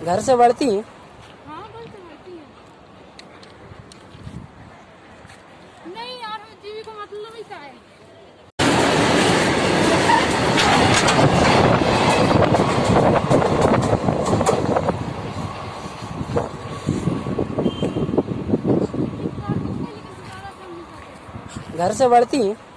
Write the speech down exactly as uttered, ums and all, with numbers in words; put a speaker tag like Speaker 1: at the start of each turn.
Speaker 1: घर से बढ़ती
Speaker 2: हाँ घर से बढ़ती है। नहीं यार हमें जीवी का मतलब ही क्या है।
Speaker 1: घर से बढ़ती